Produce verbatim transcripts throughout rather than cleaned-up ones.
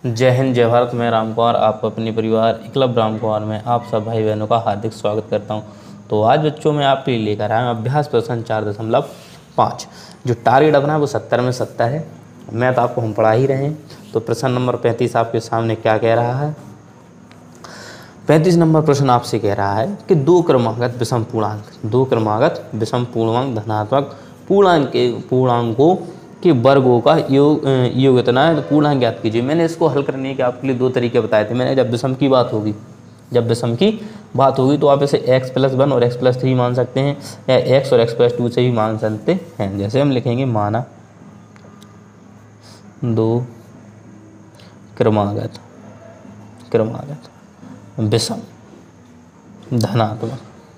जय हिंद जय भारत। मैं राम कुमार आपको अपने परिवार क्लब राम कुमार में आप सब भाई बहनों का हार्दिक स्वागत करता हूं। तो आज बच्चों में आपके लिए लेकर आए अभ्यास प्रश्न चार दशमलव पाँच। जो टारगेट अपना है वो सत्तर में सत्तर है। मैथ आपको हम पढ़ा ही रहे हैं। तो प्रश्न नंबर पैंतीस आपके सामने क्या कह रहा है। पैंतीस नंबर प्रश्न आपसे कह रहा है कि दो क्रमागत विषम पूर्णांक दो क्रमागत विषम पूर्णांक धनात्मक पूर्णांक के पूर्णांकों के वर्गों का योग योग इतना है, तो पूर्णांक ज्ञात कीजिए। मैंने इसको हल करने के आपके लिए दो तरीके बताए थे। मैंने जब विषम की बात होगी जब विषम की बात होगी तो आप इसे x प्लस वन और x प्लस थ्री मान सकते हैं, या x और x प्लस टू से भी मान सकते हैं। जैसे हम लिखेंगे माना दो क्रमागत क्रमागत विषम धनात्मक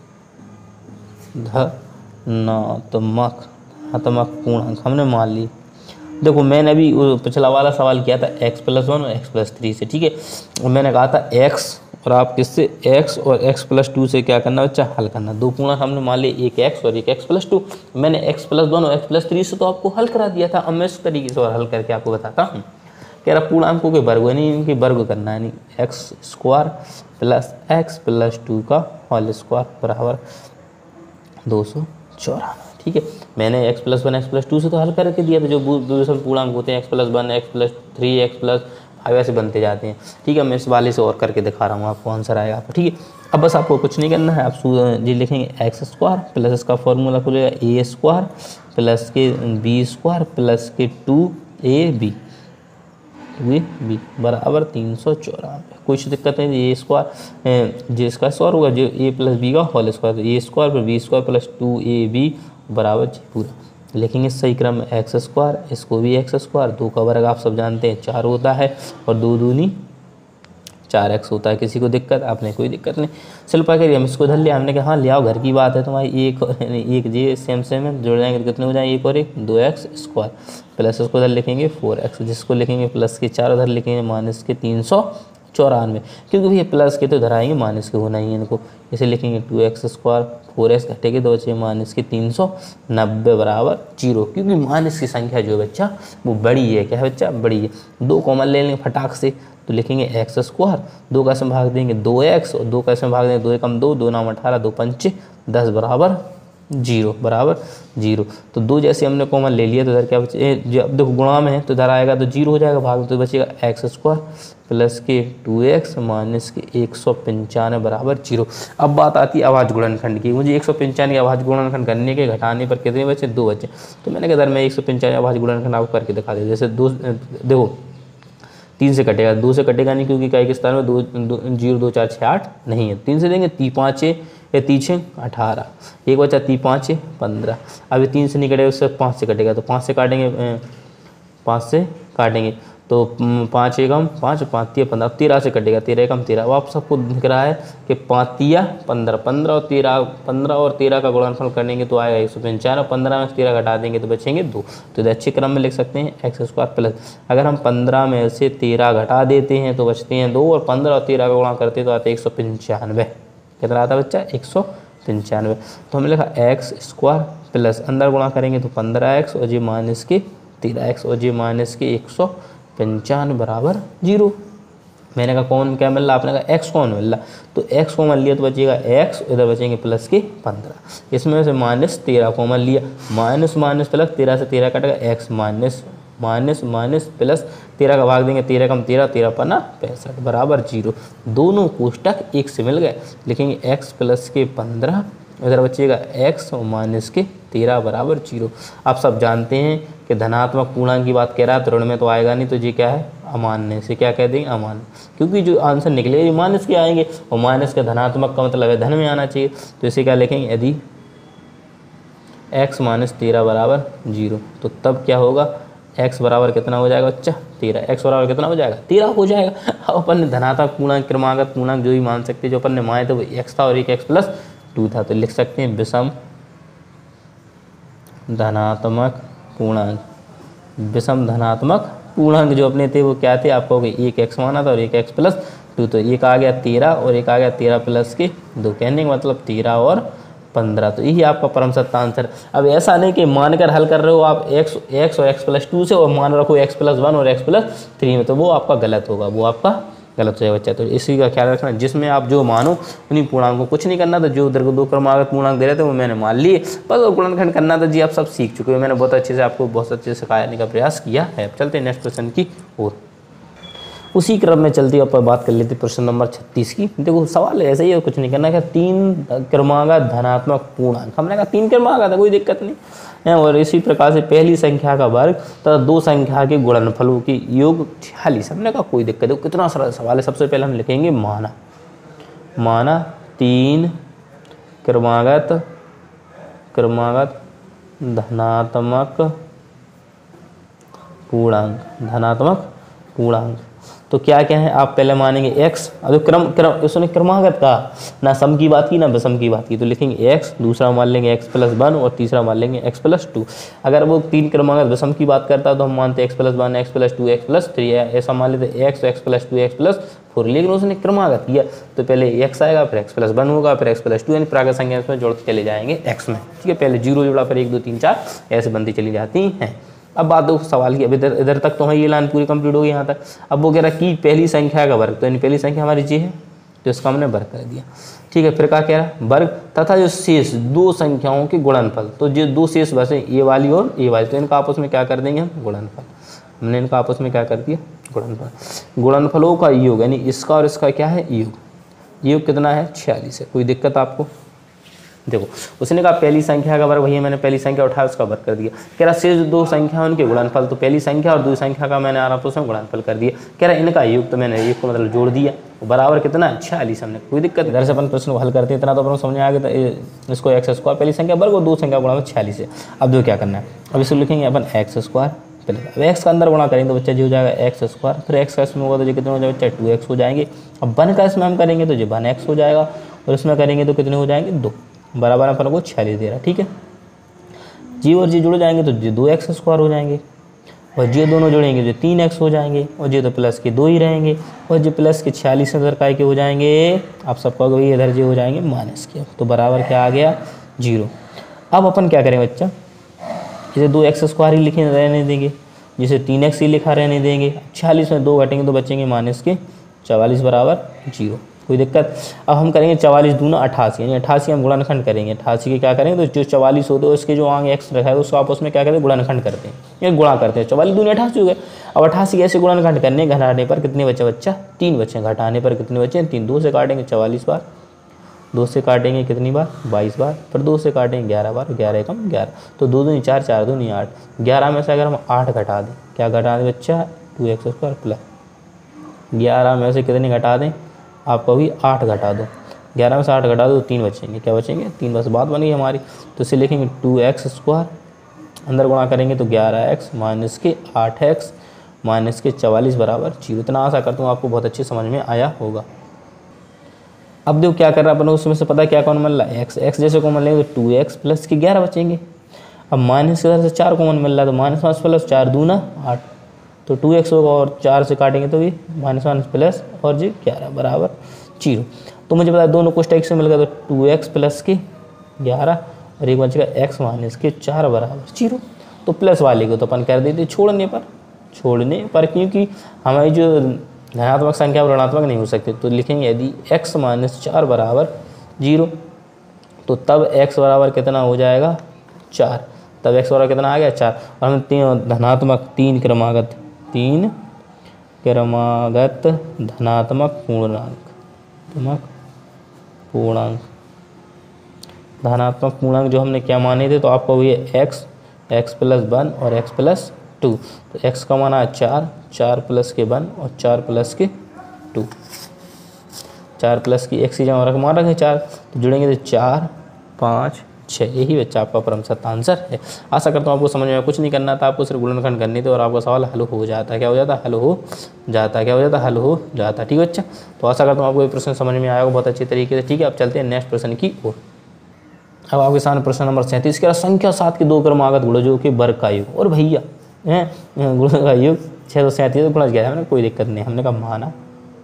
धनात्मक धनात्मक पूर्णांक हमने मान ली। देखो मैंने अभी पिछला वाला सवाल किया था x प्लस वन और x प्लस थ्री से, ठीक है। और मैंने कहा था x और आप किससे x और x प्लस टू से क्या करना बच्चा, हल करना। दो पूर्णांक हमने मान लिए, एक x और एक x प्लस टू। मैंने x प्लस वन और x प्लस थ्री से तो आपको हल करा दिया था। अब मैं इस तरीके से और हल करके आपको बताता हूँ। कह रहा पूर्णांकों के वर्ग यानी इनके वर्ग करना है, यानी x square plus x plus two का होल स्क्वायर बराबर दो सौ चौरानवे। ठीक है, मैंने x plus one x plus two से तो हल करके दिया था। जो विषम पूर्णांक होते हैं x plus one x plus three x plus five ऐसे बनते जाते हैं। ठीक है, मैं इस वाले से और करके दिखा रहा हूँ, आपको आंसर आएगा आपको। ठीक है, अब बस आपको कुछ नहीं करना है। आप जी लिखेंगे एक्स स्क्वायर प्लस इसका फॉर्मूला खुलेगा ए स्क्वायर प्लस के बी स्क्वायर प्लस के two a b two a b बराबर तीन सौ चौरानवे। कुछ दिक्कत नहीं, ए स्क्वायर जे इसका स्क्वायर होगा, जो ए प्लस बी का होल स्क्वायर, तो ए स्क्वायर पर b square plus two a b बराबर जी पूरा लिखेंगे सही क्रम में एक्स स्क्वायर, इसको भी एक्स स्क्वायर। दो का वर्ग आप सब जानते हैं चार होता है, और दो दूनी चार एक्स होता है। किसी को दिक्कत, आपने कोई दिक्कत नहीं। शिल्पा करिए हम इसको धर लिया, हमने कहा हाँ ले आओ, घर की बात है तुम्हारी। एक एक जी सेम सेम है, जुड़ जाएंगे तो कितने हो जाएंगे, एक और एक दो एक्स स्क्वायर प्लस इसको उधर लिखेंगे फोर एक्स, जिसको लिखेंगे प्लस के चार उधर लिखेंगे माइनस के तीन सौ चौरानवे। क्योंकि भैया प्लस के तो इधर आएंगे, माइनस के होना ही है इनको। इसे लिखेंगे two x square four x घटेगी तो बचे माइनस के तीन सौ नब्बे बराबर जीरो। क्योंकि माइनस की संख्या जो है बच्चा वो बड़ी है। क्या है बच्चा, बड़ी है। दो कॉमन ले लेंगे फटाक से, तो लिखेंगे एक्स स्क्वायर, दो का इसमें भाग देंगे दो एक्स, और दो का इसमें भाग देंगे दो एकम दो, दो नाम अठारह, दो पंचे दस बराबर जीरो बराबर जीरो। तो दो जैसे हमने कॉमन ले लिया तो इधर क्या बचे, जब देखो गुणा में है तो इधर आएगा तो जीरो हो जाएगा, भाग तो बचेगा एक्स स्क्वायर प्लस के टू एक्स माइनस के एक सौ पंचानवे बराबर जीरो। अब बात आती है अभाज्य गुणनखंड की। मुझे एक सौ पंचानवे के अभाज्य गुणनखंड करने के घटाने पर कितने बचे, दो बचे। तो मैंने कहा इधर मैं एक सौ पंचानवे अभाज्य गुणनखंड आपको करके दिखा दे। जैसे दो देखो तीन से कटेगा, दो से कटेगा नहीं क्योंकि कई के स्थान में दो, दो जीरो दो चार छः आठ नहीं है। तीन से देंगे ती पाँचे या तीछे अठारह, एक बचा ती पाँचे पंद्रह। अभी तीन से नहीं कटेगा, उससे पाँच से कटेगा, तो पाँच से काटेंगे, पाँच से काटेंगे तो पाँच एकम पाँच, पाँच तिया पंद्रह, तेरह से कटेगा, तेरह एकम तेरह। अब आप सबको दिख रहा है कि पाँच तिया पंद्रह, पंद्रह और तेरह, पंद्रह और तेरह का गुणनफल करेंगे तो आएगा एक सौ पंचानवे। पंद्रह में से तेरह घटा देंगे तो बचेंगे दो। तो इधर अच्छे क्रम में लिख सकते हैं एक्स स्क्वायर प्लस, अगर हम पंद्रह में से तेरह घटा देते हैं तो बचते हैं दो, और पंद्रह और तेरह का गुणा करते तो आते एक सौ पंचानवे। कितना आता बच्चा, एक सौ पंचानवे। तो हमने लिखा एक्स स्क्वायर प्लस, अंदर गुणा करेंगे तो पंद्रह एक्स और जी माइनस के तेरह एक्स और जी माइनस के एक सौ पंचानवे बराबर जीरो। मैंने कहा कौन क्या मिल रहा, आपने कहा एक्स कौन मिल रहा, तो एक्स कॉमन लिया तो बचेगा एक्स, इधर बचेंगे प्लस के पंद्रह। इसमें से माइनस तेरह कॉमन लिया, माइनस माइनस प्लस, तेरह से तेरह कटेगा x minus minus minus plus, तेरह का भाग देंगे तेरह कम तेरह, तेरह पन्ना पैंसठ बराबर जीरो। दोनों कोष्टक एक से मिल गए। लिखेंगे एक्स प्लस के पंद्रह, इधर बचेगा एक्स और माइनस के तेरह बराबर जीरो। आप सब जानते हैं कि धनात्मक पूर्णांक की बात कह रहा है तो ऋण में तो आएगा नहीं, तो ये क्या है अमान्य, से क्या कह देंगे अमान्य। क्योंकि जो आंसर निकलेगा ये माइनस के आएंगे, और माइनस का धनात्मक का मतलब है धन में आना चाहिए। तो इसे क्या लिखेंगे, यदि एक्स माइनस तेरह बराबर जीरो, तो तब क्या होगा, x बराबर कितना हो जाएगा बच्चा, तेरह। x बराबर कितना हो जाएगा, तेरह हो जाएगा। अब अपन ने धनात्मक पूर्णांक क्रमागत पूर्णांक जो भी मान सकते, जो अपन ने माने थे वो x था और एक x प्लस टू था। तो लिख सकते हैं विषम धनात्मक पूर्णांक, विषम धनात्मक पूर्णांक जो अपने थे वो क्या थे, आपको एक x माना था और एक x प्लस टू। तो एक आ गया तेरह और एक आ गया तेरह प्लस के दो। कहने का मतलब तेरह और पंद्रह। तो यही आपका परम सत्ता आंसर। अब ऐसा नहीं कि मानकर हल कर रहे हो आप एक्स एक्स और एक्स प्लस टू से और मान रखो एक्स प्लस वन और एक्स प्लस थ्री में, तो वो आपका गलत होगा, वो आपका गलत हो जाएगा बच्चा। तो इसी का ख्याल रखना, जिसमें आप जो मानो उन्हीं पूर्णांक को, कुछ नहीं करना था, जो उधर को दो क्रमागत पूर्णांक दे रहे थे वो मैंने मान लिए बस, और गुणनखंड करना था जी आप सब सीख चुके हो, मैंने बहुत अच्छे से आपको बहुत अच्छे से सिखाने का प्रयास किया है। अब चलते हैं नेक्स्ट क्वेश्चन की ओर। उसी क्रम में चलती अपन बात कर लेते प्रश्न नंबर छत्तीस की। देखो सवाल ऐसा ही है, कुछ नहीं करना है, तीन क्रमागत धनात्मक पूर्णांक, हमने कहा तीन क्रमागत है, कोई दिक्कत नहीं है, और इसी प्रकार से पहली संख्या का वर्ग तथा दो संख्या के गुणनफलों की योग छियालीस, हमने कहा कोई दिक्कत है, कितना सरल सवाल है। सबसे पहले हम लिखेंगे माना, माना तीन क्रमागत क्रमागत धनात्मक पूर्णांक, धनात्मक पूर्णांक, तो क्या क्या है आप पहले मानेंगे x, अब क्रम क्रम उसने क्रमागत का ना सम की बात की ना विषम की बात की, तो लिखेंगे x, दूसरा मान लेंगे x प्लस वन और तीसरा मान लेंगे x प्लस टू। अगर वो तीन क्रमागत विषम की बात करता है तो हम मानते x plus one, x plus two, x plus three, ऐसा मान लेते x, x plus two, x plus four, लेकिन उसने क्रमागत किया तो पहले x आएगा, फिर x प्लस वन होगा, फिर x प्लस टू, यानी प्राकृत संख्या में जोड़ते चले जाएंगे x में, ठीक है। पहले जीरो जोड़ा, फिर एक दो तीन चार, ऐसे बनती चली जाती हैं। अब बात दो सवाल की, अब इधर इधर तक तो हमारी ये लाइन पूरी कंप्लीट हो गई यहाँ तक। अब वो कह रहा है कि पहली संख्या का वर्ग, तो यानी पहली संख्या हमारी जी है, तो इसका हमने वर्ग कर दिया, ठीक है। फिर क्या कह रहा है, वर्ग तथा जो शेष दो संख्याओं के गुणनफल, तो जो दो शेष बचे ये वाली और ये वाली, तो इनका आपस में क्या कर देंगे हम, गुणनफल। हमने इनका आपस में क्या कर दिया, गुणनफल। गुणनफलों का योग यानी इसका और इसका क्या है, योग। योग कितना है, छियालीस है। कोई दिक्कत आपको, देखो उसने कहा पहली संख्या का वर्ग, भैया मैंने पहली संख्या उठाया उसका वर्ग कर दिया। कह रहा शेष दो संख्या उनके गुणनफल, तो पहली संख्या और दूसरी संख्या का मैंने आराम से उसमें गुणनफल कर दिया। कह रहा इनका योग, तो मैंने योग को मतलब जोड़ दिया, बराबर कितना है, छियालीस। हमने कोई दिक्कत, इधर से अपन प्रश्न को हल करते हैं, इतना तो अपन समझ में आ गया था। इसको एक्स स्क्वायर पहली संख्या वर्ग और दो संख्या गुणा में छियालीस है। अब जो क्या करना है, अब इसको लिखेंगे अपन एक्स स्क्वायर पहले, अब एक्स का अंदर गुणा करेंगे तो बच्चा जी हो जाएगा एक्स स्क्वायर, फिर एक्स का इसमें होगा तो जी कितने हो जाएगा बच्चा, टू एक्स हो जाएंगे। अब वन का इसमें हम करेंगे तो जी वन एक्स हो जाएगा, और इसमें करेंगे तो कितने हो जाएंगे, दो, बराबर अपन को छियालीस दे रहा है, ठीक है। जी और जी जुड़ जाएंगे तो जी दो एक्स स्क्वायर हो जाएंगे, और जी दोनों जुड़ेंगे जो तीन एक्स हो जाएंगे, और जी तो प्लस के दो ही रहेंगे, और जी प्लस के छियालीस इधर काय के हो जाएंगे, आप सबका भाई इधर जी हो जाएंगे माइनस के, तो बराबर क्या आ गया, जीरो। अब अपन क्या करेंगे बच्चा, इसे दो एक्स स्क्वायर ही लिखे रहने देंगे, जिसे तीन एक्स ही लिखा रहने देंगे। छियालीस में दो घटेंगे तो बचेंगे माइनस के चवालीस बराबर जीरो, कोई दिक्कत। अब हम करेंगे चवालीस दूना अट्ठासी, यानी अट्ठासी हम गुणनखंड करेंगे, अट्ठासी के क्या करेंगे, तो जो चवालीस होते हैं उसके जो आगे एक्स रखा है उसको आपस में क्या करते हैं, गुणनखंड करते हैं, ये गुणा करते हैं। चवालीस दूनी अट्ठासी हो गए। अब अट्ठासी ऐसे गुणनखंड करने, घटाने पर कितने बचे बच्चा, तीन बच्चे, घटाने पर कितने बचे, तीन। दो से काटेंगे चवालीस बार, दो से काटेंगे कितनी बार, बाईस बार, फिर दो से काटेंगे ग्यारह बार, ग्यारह कम ग्यारह, तो दो दूनी चार, चार दूनी आठ। ग्यारह में से अगर हम आठ घटा दें, क्या घटा दें बच्चा, टू एक्स स्क्वायर प्लस ग्यारह में से कितने घटा दें, आपको भी आठ घटा दो, ग्यारह में से आठ घटा दो, तीन बचेंगे, क्या बचेंगे, तीन, बस बात बन गई हमारी। तो इसे लिखेंगे टू एक्स स्क्वायर, अंदर गुणा करेंगे तो ग्यारह एक्स माइनस के आठ एक्स माइनस के चवालीस बराबर जीरो। इतना आशा करता हूँ आपको बहुत अच्छी समझ में आया होगा। अब देखो क्या कर रहा है अपन, उसमें से पता क्या कौन मिल रहा है, एक्स, एक्स जैसे कॉमन लेंगे तो टू एक्स प्लस के ग्यारह बचेंगे। अब माइनस की तरफ से चार कॉमन मिल रहा है तो माइनस माइनस प्लस चार दूना आठ, तो टू एक्स होगा और चार से काटेंगे तो ये माइनस माइनस प्लस और जी ग्यारह बराबर जीरो। तो मुझे पता दोनों कुछ एक्स से मिल गया, तो टू एक्स प्लस के ग्यारह और एक बचेगा एक्स माइनस के चार बराबर जीरो। तो प्लस वाले को तो अपन कर देते छोड़ने पर, छोड़ने पर क्योंकि हमारी जो धनात्मक संख्या और ऋणात्मक नहीं हो सकती, तो लिखेंगे यदि x माइनस चार बराबर जीरो तो तब x बराबर कितना हो जाएगा, चार, तब x बराबर कितना आ गया, चार। और हम तीन धनात्मक तीन क्रमागत तीन क्रमागत धनात्मक पूर्णांक धनात्मक पूर्णांक धनात्मक पूर्णांक जो हमने क्या माने थे, तो आपको ये x, x प्लस वन और x प्लस टू, तो x का माना है चार, चार प्लस के वन और चार प्लस के टू, चार प्लस की एक्स की जगह रख मान रखे चार, तो जुड़ेंगे तो चार पाँच छः, यही बच्चा आपका परम सत्य आंसर है। आशा करता हूँ आपको समझ में कुछ नहीं करना था, आपको सिर्फ गुणनखंड करनी थी और आपका सवाल हल हो जाता है, क्या हो जाता है, हल हो जाता है, क्या हो जाता है, हल हो जाता है, ठीक है बच्चा। तो आशा करता हूँ आपको ये प्रश्न समझ में आया होगा बहुत अच्छे तरीके से, ठीक है। अब चलते हैं नेक्स्ट प्रश्न की ओर। अब आपके सामने प्रश्न नंबर सैंतीस का संख्या सात के दो क्रमागत गुणजों के वर्ग का योग, और भैया हैं गुण का योग छः सौ सैंतीस गुणज गया, हमने कोई दिक्कत नहीं, हमने कहा माना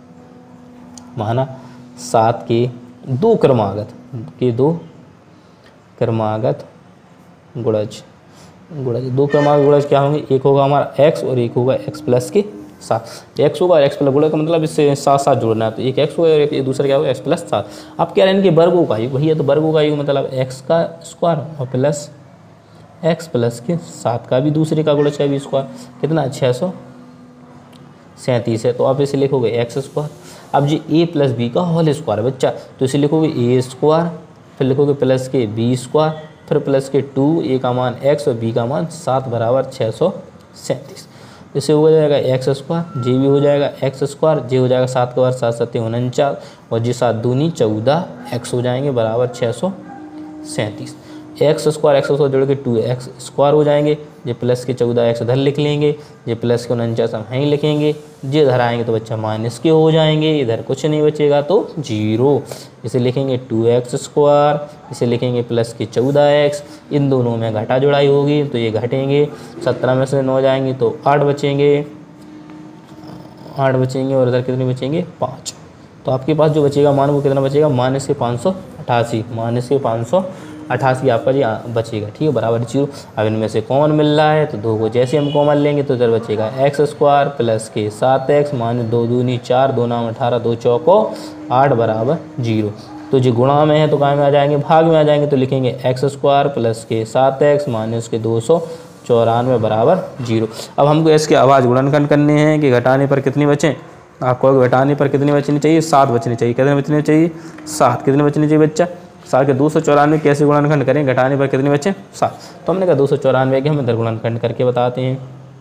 माना सात के दो क्रमागत के दो क्रमागत गुणज गुणज दो क्रमागत गुणज क्या होंगे, एक होगा हमारा x और एक होगा x प्लस के साथ। एक्स होगा और एक्स प्लस गुणज का मतलब इससे साथ साथ जोड़ना है, तो एक एक्स होगा और एक दूसरा क्या होगा एक्स प्लस सात। अब क्या है इनके वर्गों का योग, भैया तो वर्गों का योग मतलब एक्स का स्क्वायर और प्लस एक्स प्लस के सात का भी दूसरे का गुणज का भी स्क्वायर, कितना छः सौ सैंतीस है। तो आप इसे लिखोगे एक्स स्क्वायर। अब जी ए प्लस बी का होल स्क्वायर है बच्चा, तो इसे लिखोगे ए स्क्वायर, फिर लिखोगे प्लस के बी स्क्वायर, फिर प्लस के टू, ए का मान एक्स और बी का मान सात बराबर छः सौ सैंतीस। इससे हो जाएगा एक्स स्क्वायर, जे भी हो जाएगा एक्स स्क्वायर, जे हो जाएगा सात के बार सात सत्ते उनचास और जे सात दूनी चौदह, एक्स हो जाएंगे बराबर छः सौ सैंतीस। एक्स स्क्वायर एक्स स्क्वायर जोड़ के टू एक्स स्क्वायर हो जाएंगे, जे प्लस के चौदह एक्स इधर लिख लेंगे, जे प्लस के उनचास हम यहीं लिखेंगे, जे इधर आएंगे तो बच्चा माइनस के हो जाएंगे, इधर कुछ नहीं बचेगा तो जीरो। इसे लिखेंगे टू एक्स स्क्वायर, इसे लिखेंगे प्लस के चौदह एक्स, इन दोनों में घटा जुड़ाई होगी तो ये घटेंगे, सत्रह में से नौ जाएंगे तो आठ बचेंगे, आठ बचेंगे और इधर कितने बचेंगे पाँच। तो आपके पास जो बचेगा मान वो कितना बचेगा, माइनस के पाँच सौ अठासी, माइनस के पाँच सौ अठासी आपका जी बचेगा, ठीक है बराबर जीरो। अब इनमें से कॉमन मिल रहा है तो दो को जैसे हम कॉमन लेंगे तो इधर बचेगा एक्स स्क्वायर प्लस के सात एक्स माइनस दो दूनी चार, दो नाम अठारह, दो चौको आठ बराबर जीरो। तो जो गुणा में है तो कहाँ में आ जाएंगे, भाग में आ जाएंगे, तो लिखेंगे एक्स स्क्वायर प्लस के सात एक्स माइनस के दो सौ चौरानवे बराबर जीरो। अब हमको इसके आवाज़ गुणनखंड करने हैं कि घटाने पर कितनी बचें, आपको घटाने पर कितनी बचनी चाहिए, सात बचनी चाहिए। कितने बचने चाहिए, सात। कितने बचनी चाहिए बच्चा, सात के दो सौ चौरानवे कैसे गुणनखंड करें, घटाने पर कितने बचे, सात। तो हमने कहा दो सौ चौरानवे के हम इधर गुणनखंड करके बताते हैं।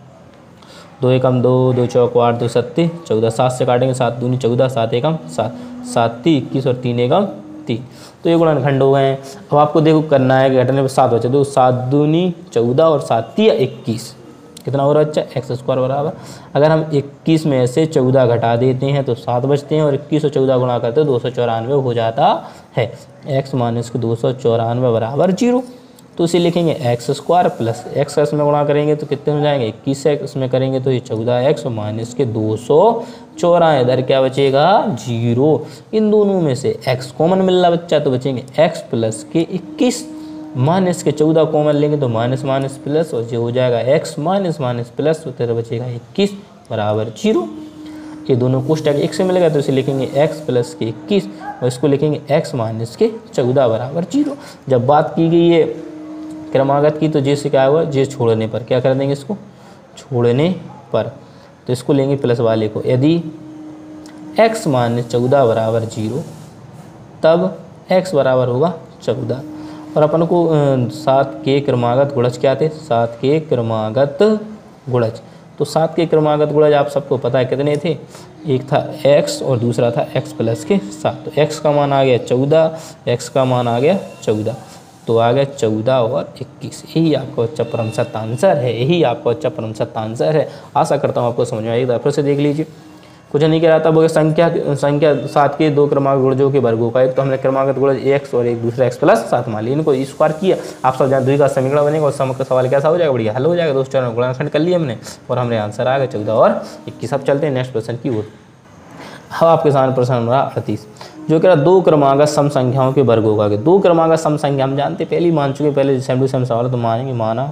दो एकम दो, दो चौको आठ, दो सत्ती चौदह, सात से काटेंगे सात दूनी चौदह, सात एकम सात, सात ती इक्कीस और तीन एकम तीन, तो ये गुणनखंड हो गए हैं। अब आपको देखो करना है कि घटाने पर सात बचे, तो सात दूनी चौदह और सात ती इक्कीस, कितना हो रहा है बच्चा, एक्स स्क्वायर बराबर। अगर हम इक्कीस में से चौदह घटा देते हैं तो सात बचते हैं और इक्कीस और चौदह गुणा करते हैं दो सौ चौरानवे हो जाता है। एक्स माइनस के दो सौ चौरानवे बराबर जीरो। तो इसे लिखेंगे एक्स स्क्वायर प्लस एक्स का इसमें गुणा करेंगे तो कितने हो जाएंगे इक्कीस एक्स, इसमें करेंगे तो ये चौदह एक्स माइनस के दो सौ चौरानवे, इधर क्या बचेगा जीरो। इन दोनों में से एक्स कॉमन मिल रहा बच्चा तो बचेंगे एक्स प्लस के इक्कीस, माइनस के चौदह कॉमन लेंगे तो माइनस माइनस प्लस और जो हो जाएगा एक्स माइनस माइनस प्लस, तो तेरा बचेगा इक्कीस बराबर जीरो। ये दोनों कोष्टक एक से मिलेगा तो इसे लिखेंगे एक्स प्लस के इक्कीस और इसको लिखेंगे एक्स माइनस के चौदह बराबर जीरो। जब बात की गई है क्रमागत की तो जे से क्या हुआ, जे छोड़ने पर क्या कर देंगे, इसको छोड़ने पर, तो इसको लेंगे प्लस वाले को। यदि एक्स माइनस चौदह बराबर जीरो तब एक्स बराबर होगा चौदह। और अपन को सात के क्रमागत गुणज क्या थे, सात के क्रमागत गुणज, तो सात के क्रमागत गुणज आप सबको पता है कितने थे, एक था x और दूसरा था x प्लस के सात। तो x का मान आ गया चौदह, x का मान आ गया चौदह, तो आ गया चौदह और इक्कीस। यही आपका बच्चा परमसत आंसर है, यही आपका बच्चा परमसत आंसर है। आशा करता हूँ आपको समझ में आएगी। फिर से देख लीजिए, कुछ नहीं कह रहा था वो संख्या संख्या सात के दो क्रमागत गुणजों के वर्गों का, एक तो हमने क्रमागत गुणज एक्स और एक दूसरा एक्स प्लस सात मान लिया, इनको स्क्वायर किया। आप सब जान द्वि का समीकरण बनेगा और सम का सवाल कैसा हो जाएगा, बढ़िया हल हो जाएगा। दोस्तों गुणनखंड कर लिया हमने और हमने आंसर आ गया चौदह और इक्कीस। अब चलते हैं नेक्स्ट प्रश्न की ओर। अब आपके सामने प्रश्न नंबर अड़तीस जो कह रहा दो क्रमागत सम संख्याओं के वर्गों का। दो क्रमागत सम संख्या हम जानते पहले ही मान चुके, पहले सेम टू सेम सवाल तो मानेंगे। माना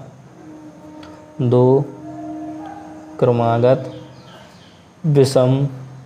दो क्रमागत विषम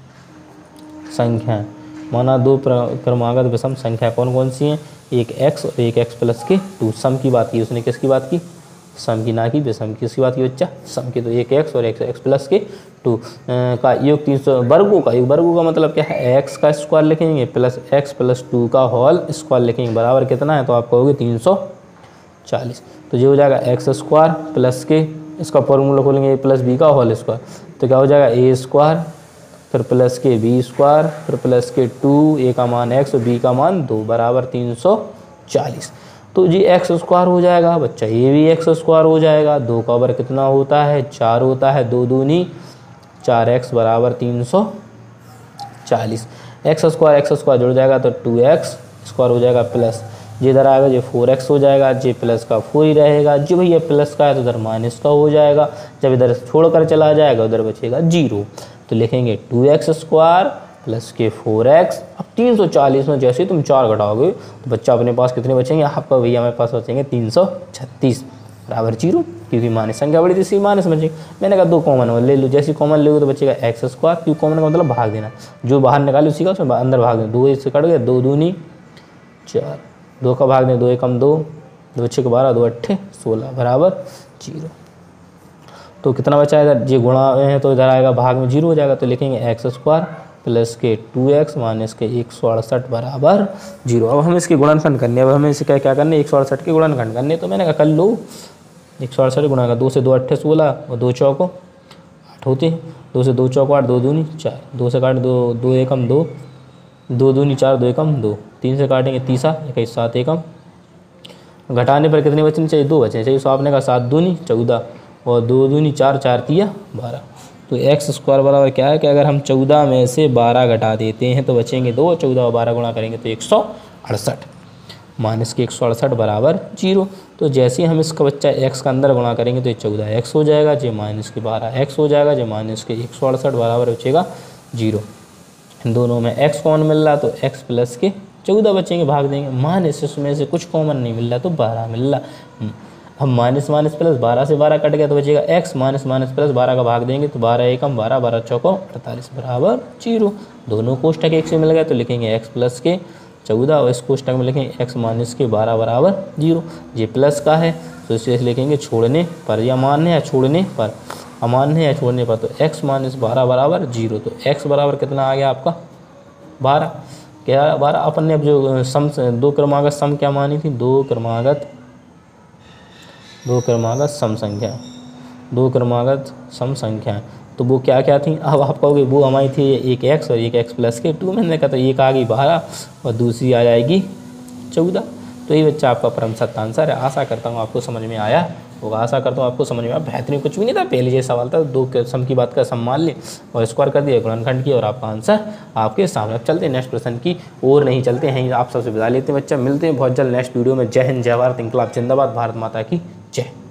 संख्या, माना दो क्रमागत विषम संख्या कौन कौन सी हैं, एक x और एक x प्लस के टू। सम की बात की उसने, किसकी बात की, सम की, ना की विषम। किसकी बात की बच्चा, सम की। तो एक x और एक x प्लस के टू का योग तीन सौ वर्गों का योग, वर्गों का मतलब क्या है, x का स्क्वायर लिखेंगे प्लस x प्लस टू का होल स्क्वायर लिखेंगे, बराबर कितना है, तो आप कहोगे तीन सौ चालीस। तो ये हो जाएगा एक्स स्क्वायर प्लस के, इसका फॉर्मूला खोलेंगे ए प्लस बी का होल स्क्वायर, तो क्या हो जाएगा ए स्क्वायर फिर प्लस के बी स्क्वायर फिर प्लस के टू, ए का मान एक्स और बी का मान दो बराबर तीन सौ चालीस। तो जी एक्स स्क्वायर हो जाएगा बच्चा, ये भी एक्स स्क्वायर हो जाएगा। दो का वर्ग कितना होता है, चार होता है, दो दूनी चार एक्स बराबर तीन सौ चालीस। एक्स स्क्वायर एक्स स्क्वायर जुड़ जाएगा तो टू एक्स स्क्वायर हो जाएगा प्लस, जे इधर आएगा जे फोर एक्स हो जाएगा, जे प्लस का फोर ही रहेगा, जो भैया प्लस का है तो इधर माइनस का हो जाएगा, जब इधर छोड़ कर चला जाएगा उधर बचेगा जीरो। तो लिखेंगे टू एक्स स्क्वायर प्लस के फोर एक्स। अब तीन सौ चालीस में जैसे ही तुम चार घटाओगे तो बच्चा अपने पास कितने बचेंगे, आपका भैया हमारे पास बचेंगे तीन सौ छत्तीस बराबर जीरो, क्योंकि माइनस संख्या बड़ी थी इसलिए माइनस बचेगी। मैंने कहा दो कॉमन हो ले लो, जैसे कॉमन लोगे तो बचेगा एक्स स्क्वायर, क्यों कॉमन का मतलब भाग देना, जो बाहर निकाले उसी का उसमें अंदर भाग देना। दो इससे कट गए, दो दूनी चार, दो का भाग दें, दो एकम दो, दो छः बारह, दो अट्ठे सोलह बराबर जीरो। तो कितना बचा इधर, ये गुणा है तो इधर आएगा भाग में जीरो हो जाएगा, तो लिखेंगे एक्स स्क्वायर प्लस के टू एक्स माइनस के एक सौ अड़सठ बराबर जीरो। अब हमें इसके गुणनखंड करने, अब हमें इसे क्या क्या करने, एक सौ अड़सठ के गुणनखंड करने। तो मैंने कहा कर लो, एक सौ अड़सठ गुणा का दो से दो अट्ठे सोलह और दो चौको आठ होते हैं, दो से दो चौको आठ, दो दूनी चार, दो से काट दो, दो एकम दो, दो दूनी चार, दो एकम दो, तीन से काटेंगे तीसा इक्कीस, सात एकम घटाने पर कितने बचने चाहिए, दो बचने चाहिए। सो आपने कहा सात दूनी चौदह और दो दूनी चार, चार तिया बारह। तो एक्स स्क्वायर बराबर क्या है कि अगर हम चौदह में से बारह घटा देते हैं तो बचेंगे दो, चौदह और बारह गुणा करेंगे तो एक सौ अड़सठ माइनस के एक सौ अड़सठ बराबर जीरो। तो जैसे ही हम इसका बच्चा एक्स का अंदर गुणा करेंगे तो ये चौदह एक्स हो जाएगा, जे माइनस के बारह एक्स हो जाएगा, जे माइनस के एक सौ अड़सठ बराबर बचेगा जीरो। इन दोनों में एक्स कॉमन मिल रहा तो एक्स प्लस के चौदह बचेंगे, भाग देंगे। माइनस इसमें से कुछ कॉमन नहीं मिल रहा तो बारह मिल रहा। हम माइनस माइनस प्लस बारह से बारह कट गया तो बचेगा एक्स, माइनस माइनस प्लस बारह का भाग देंगे तो बारह एकम बारह, बारह चौको अड़तालीस बराबर जीरो। दोनों कोष्टक एक से मिल गए तो लिखेंगे एक्स प्लस के चौदह और इस कोष्टक में लिखेंगे एक्स माइनस के बारह बराबर जीरो। ये प्लस का है तो इसे लिखेंगे छोड़ने पर, या मान्य है छोड़ने पर, अमान्य है छोड़ने पर। तो एक्स माइनस बारह बराबर जीरो। तो एक्स बराबर कितना आ गया आपका बारह, क्या बारह। अपन ने अब जो सम दो क्रमागत सम क्या मानी थी, दो क्रमागत दो क्रमागत सम संख्या, दो क्रमागत सम संख्या, तो वो क्या क्या थी। अब आप कहोगे वो हमारी थी एक एक्स और एक एक्स प्लस के टू। मैंने कहा तो एक आ गई बारह और दूसरी आ जाएगी चौदह। तो ये बच्चा आपका परम सत्य आंसर है। आशा करता हूँ आपको समझ में आया होगा, आशा करता हूँ आपको समझ में आया। बेहतरीन कुछ भी नहीं था, पहले ये सवाल था, दो सम की बात का सम मान ले और स्क्वायर कर दिया, गुणनखंड किया और आपका आंसर आपके सामने। अब चलते हैं नेक्स्ट प्रश्न की और नहीं चलते हैं, आप सबसे विदा लेते हैं बच्चा। मिलते हैं बहुत जल्द नेक्स्ट वीडियो में। जय हिंद, जय भारत, इंकलाब जिंदाबाद, भारत माता की जय।